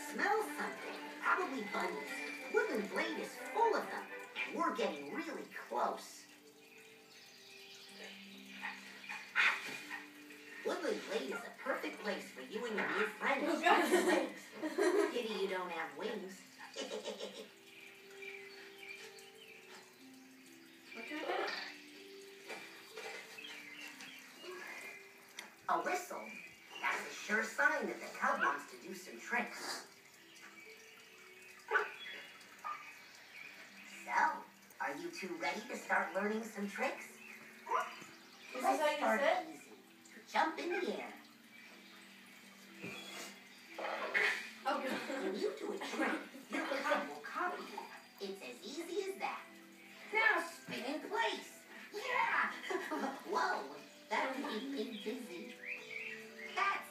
smell something. Probably bunnies. Woodland Glade is full of them. We're getting really close. Woodland Glade is a perfect place for you and your new friend to stretch your legs. Pity you don't have wings. What can I do? A whistle. That's a sure sign that the cub wants to do some tricks. So, are you two ready to start learning some tricks? Is this how you Start sit? easy. Jump in the air. Oh, good. When you do a trick, your cub will copy you. It's as easy as that. Now spin in place. Yeah! Whoa, that made me dizzy. That's